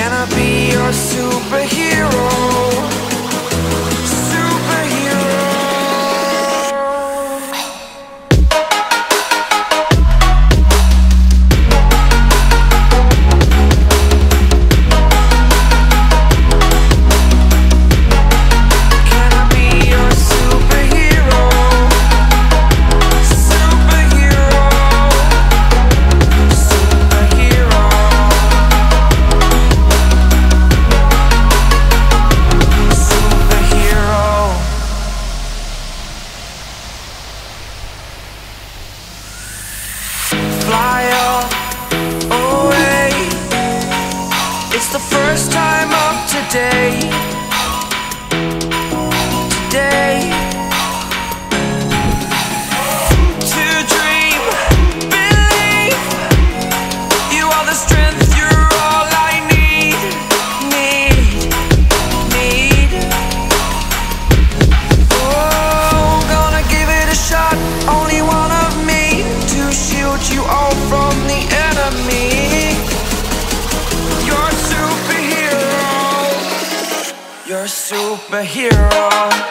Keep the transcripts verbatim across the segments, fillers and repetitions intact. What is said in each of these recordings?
Can I be your superhero? Fly away. It's the first time of today. Today. To dream, believe. You are the strength, you're all I need. Need, need. Oh, gonna give it a shot. Only one of me to shield you all from the enemy. You're a superhero. You're a superhero.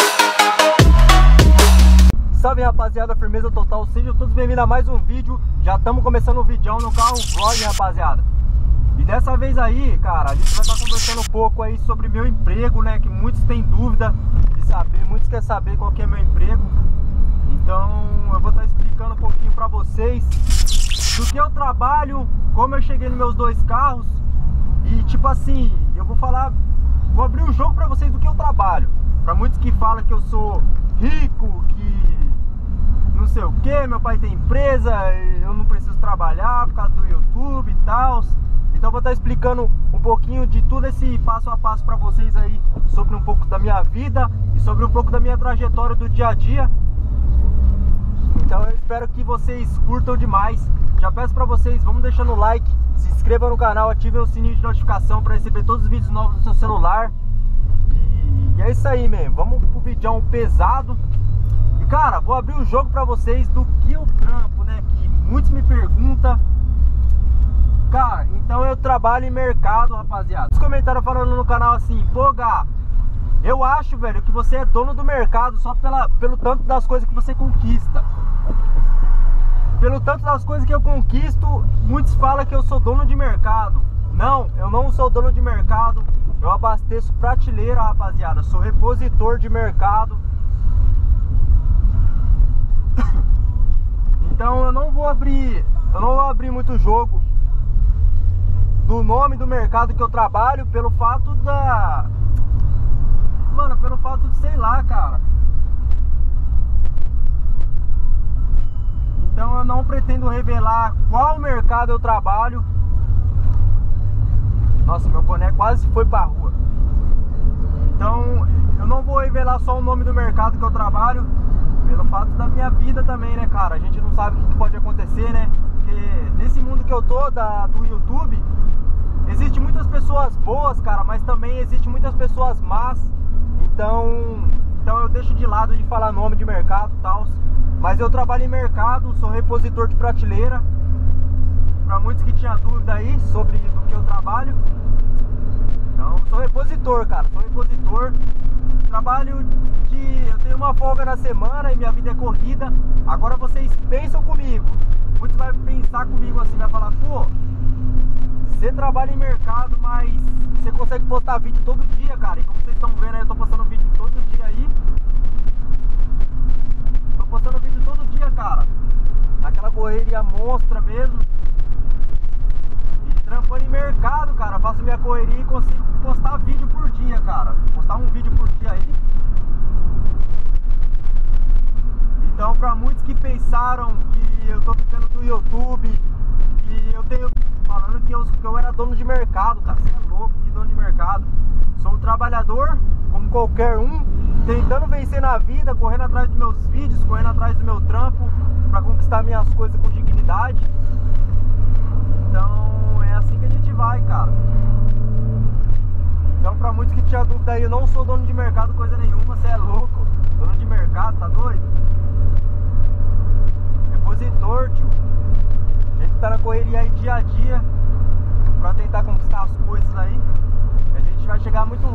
Salve rapaziada, firmeza total, sejam todos bem-vindos a mais um vídeo. Já estamos começando um vídeo no carro vlog, rapaziada. E dessa vez aí, cara, a gente vai estar conversando um pouco aí sobre meu emprego, né? Que muitos têm dúvida de saber, muitos querem saber qual que é meu emprego. Então eu vou estar explicando um pouquinho pra vocês do que eu trabalho, como eu cheguei nos meus dois carros. E tipo assim, eu vou falar, vou abrir um jogo pra vocês do que eu trabalho. Pra muitos que falam que eu sou rico, que não sei o que, meu pai tem empresa, eu não preciso trabalhar por causa do YouTube e tal. Então eu vou estar explicando um pouquinho de tudo esse passo a passo pra vocês aí, sobre um pouco da minha vida e sobre um pouco da minha trajetória do dia a dia. Então eu espero que vocês curtam demais. Já peço pra vocês, vamos deixando o like, se inscrevam no canal, ativem o sininho de notificação pra receber todos os vídeos novos no seu celular. E, e é isso aí, mesmo. Vamos pro vídeo pesado. E cara, vou abrir o jogo pra vocês do que eu trampo, né? Que muitos me perguntam. Cara, então eu trabalho em mercado, rapaziada. Os comentários falando no canal assim, pô, Gá, eu acho, velho, que você é dono do mercado só pela, pelo tanto das coisas que você conquista. Pelo tanto das coisas que eu conquisto, muitos falam que eu sou dono de mercado. Não, eu não sou dono de mercado. Eu abasteço prateleira, rapaziada. Sou repositor de mercado. Então eu não vou abrir, eu não vou abrir muito jogo do nome do mercado que eu trabalho, pelo fato da... Mano, pelo fato de, sei lá, cara. Então eu não pretendo revelar qual mercado eu trabalho. Nossa, meu boné quase foi pra rua. Então eu não vou revelar só o nome do mercado que eu trabalho, pelo fato da minha vida também, né, cara? A gente não sabe o que pode acontecer, né? Porque nesse mundo que eu tô, da, do YouTube, existe muitas pessoas boas, cara, mas também existe muitas pessoas más. Então, então eu deixo de lado de falar nome de mercado e tal. Mas eu trabalho em mercado, sou repositor de prateleira. Para muitos que tinham dúvida aí sobre do que eu trabalho. Então, sou repositor, cara, sou repositor. Trabalho de... eu tenho uma folga na semana e minha vida é corrida. Agora vocês pensam comigo. Muitos vão pensar comigo assim, vai falar, pô, você trabalha em mercado, mas você consegue postar vídeo todo dia, cara. E como vocês estão vendo aí, eu tô postando vídeo todo dia aí. Tô postando vídeo todo dia, cara. Naquela correria monstra mesmo. E trampando em mercado, cara. Faço minha correria e consigo postar vídeo por dia, cara. Postar um vídeo por dia aí. Então, pra muitos que pensaram que eu tô ficando do YouTube, que eu tenho... falando que eu, que eu era dono de mercado, cara. Você é louco, que dono de mercado. Sou um trabalhador, como qualquer um, tentando vencer na vida, correndo atrás dos meus vídeos, correndo atrás do meu trampo, pra conquistar minhas coisas com dignidade. Então, é assim que a gente vai, cara. Então, pra muitos que tinham dúvida aí, eu não sou dono de mercado coisa nenhuma, você é louco. Dono de mercado, tá doido? Repositor, tio. A gente tá na correria aí dia a dia pra tentar conquistar as coisas aí.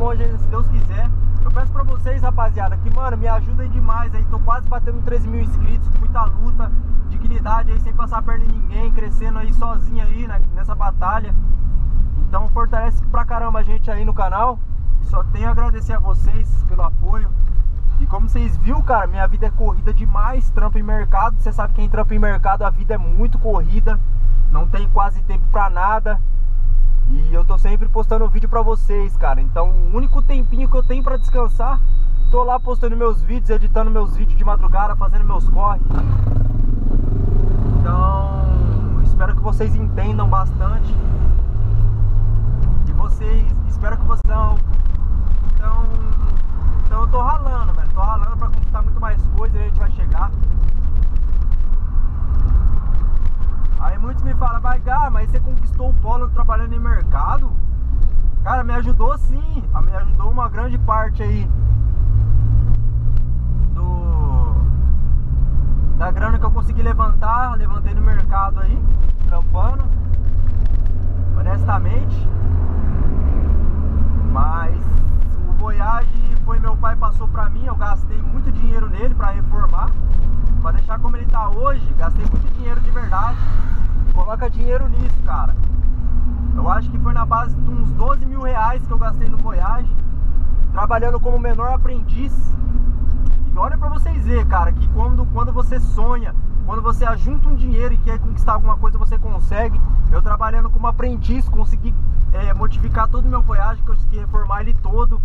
longe ainda, se Deus quiser. Eu peço pra vocês, rapaziada, que, mano, me ajudem demais aí. Tô quase batendo treze mil inscritos, com muita luta, dignidade aí, sem passar a perna em ninguém, crescendo aí sozinho aí, né, nessa batalha. Então fortalece pra caramba a gente aí no canal. Só tenho a agradecer a vocês pelo apoio. E como vocês viram, cara, minha vida é corrida demais, trampo em mercado. Você sabe que quem trampa em mercado, a vida é muito corrida. Não tem quase tempo pra nada. E eu tô sempre postando vídeo pra vocês, cara. Então o único tempinho que eu tenho pra descansar, tô lá postando meus vídeos, editando meus vídeos de madrugada, fazendo meus corre. Então espero que vocês entendam bastante. E vocês, espero que vocês não... Então, então eu tô ralando, velho. Tô ralando pra conquistar muito mais coisas e a gente vai chegar. Aí muitos me falam, vai, Gá, mas você conquistou o polo trabalhando em mercado? Cara, me ajudou sim. Me ajudou uma grande parte aí do da grana que eu consegui levantar. Levantei no mercado aí, trampando, honestamente. Mas o Voyage foi meu pai, passou pra mim. Eu gastei muito dinheiro nele pra reformar, pra deixar como ele tá hoje. Gastei muito dinheiro de verdade. Coloca dinheiro nisso, cara. Eu acho que foi na base de uns doze mil reais que eu gastei no Voyage, trabalhando como menor aprendiz. E olha pra vocês verem, cara, que quando, quando você sonha, quando você ajunta um dinheiro e quer conquistar alguma coisa, você consegue. Eu trabalhando como aprendiz, consegui é, modificar todo o meu Voyage, consegui reformar ele todo.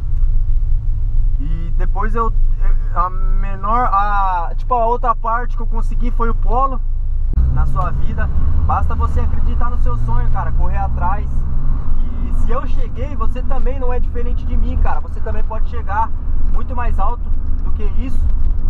E depois eu, a menor, a, tipo a outra parte que eu consegui foi o Polo. Na sua vida, basta você acreditar no seu sonho, cara, correr atrás. E se eu cheguei, você também não é diferente de mim, cara. Você também pode chegar muito mais alto do que isso.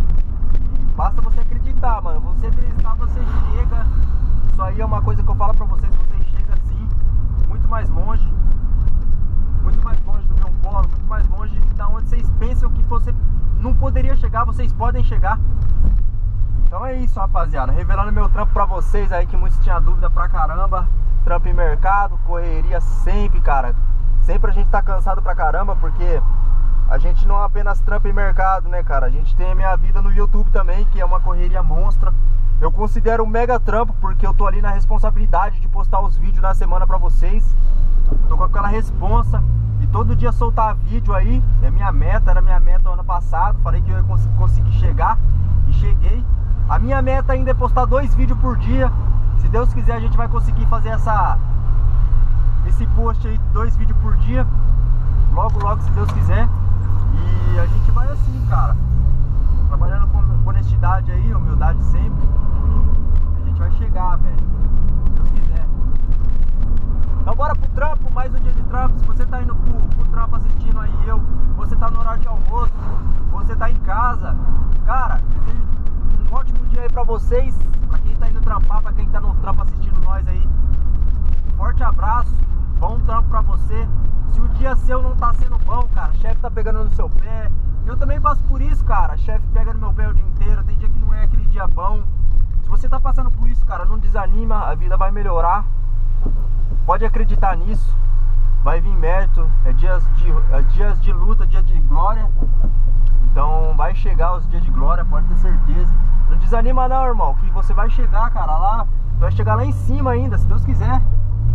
E basta você acreditar, mano. Você acreditar, você chega. Isso aí é uma coisa que eu falo pra vocês, você chega sim, muito mais longe. Muito mais longe do que um polo, muito mais longe da onde vocês pensam que você não poderia chegar, vocês podem chegar. Então é isso, rapaziada, revelando meu trampo pra vocês aí, que muitos tinham dúvida pra caramba. Trampo em mercado, correria sempre, cara. Sempre a gente tá cansado pra caramba, porque a gente não apenas trampa em mercado, né, cara? A gente tem a minha vida no YouTube também, que é uma correria monstra. Eu considero um mega trampo, porque eu tô ali na responsabilidade de postar os vídeos na semana pra vocês. Tô com aquela responsa e todo dia soltar vídeo aí. É minha meta, era minha meta ano passado. Falei que eu ia cons conseguir chegar e cheguei. A minha meta ainda é postar dois vídeos por dia. Se Deus quiser, a gente vai conseguir fazer essa esse post aí, dois vídeos por dia. Logo, logo, se Deus quiser. E a gente vai assim, cara, trabalhando com honestidade aí, humildade sempre. A gente vai chegar, velho, se Deus quiser. Então bora pro trampo, mais um dia de trampo. Se você tá indo pro, pro trampo assistindo aí eu, você tá no horário de almoço, você tá em casa, cara, desejo um ótimo dia aí pra vocês. Pra quem tá indo trampar, pra quem tá no trampo assistindo nós aí, forte abraço, bom trampo pra você. Se o dia seu não tá sendo bom, cara, o chefe tá pegando no seu pé. Eu também passo por isso, cara, chefe pega no meu pé o dia inteiro. Tem dia que não é aquele dia bom. Se você tá passando por isso, cara, não desanima, a vida vai melhorar. Pode acreditar nisso. Vai vir mérito, é dias de, é dias de luta, dia de glória. Então vai chegar os dias de glória, pode ter certeza. Não desanima não, irmão, que você vai chegar, cara, lá. Vai chegar lá em cima ainda, se Deus quiser.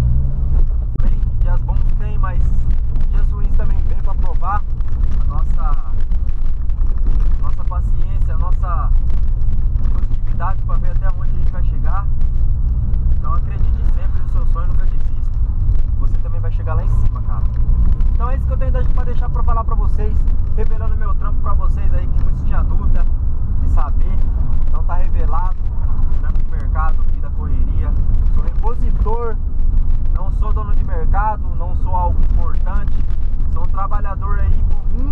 Tem dias bons, tem, mas dias ruins também vem pra provar a nossa, nossa paciência, a nossa positividade, pra ver até onde a gente vai chegar. Então acredite sempre no seu sonho, nunca desista. Você também vai chegar lá em cima, cara. Então é isso que eu tenho pra deixar pra falar pra vocês, revelando meu trampo pra vocês aí, que muitos tinham dúvida de saber. Então tá revelado, trampo de mercado, vida correria. Sou repositor, não sou dono de mercado, não sou algo importante. Sou um trabalhador aí comum,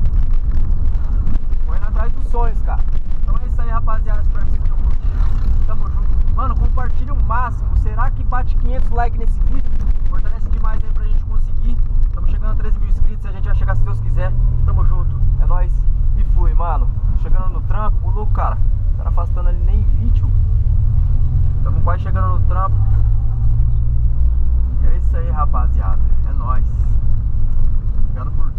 correndo atrás dos sonhos, cara. Então é isso aí, rapaziada, espero que vocês tenham curtido. Tamo junto. Mano, compartilha o máximo. Será que bate quinhentos likes nesse vídeo? Fortalece demais aí pra gente conseguir. Estamos chegando a treze mil inscritos, a gente vai chegar se Deus quiser. Tamo junto, é nóis. E fui, mano. Chegando no trampo, o louco, cara. O cara afastando ali nem vídeo. Tamo quase chegando no trampo. E é isso aí, rapaziada. É nóis. Obrigado por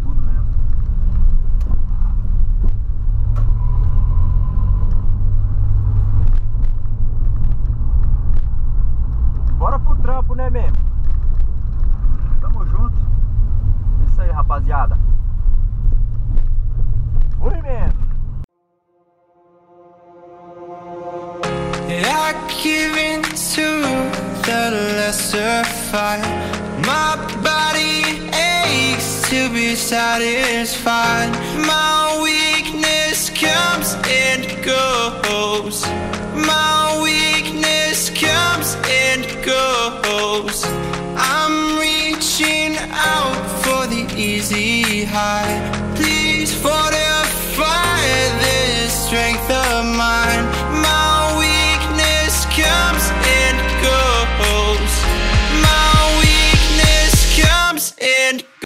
fight. My body aches to be satisfied. My weakness comes and goes. My weakness comes and goes.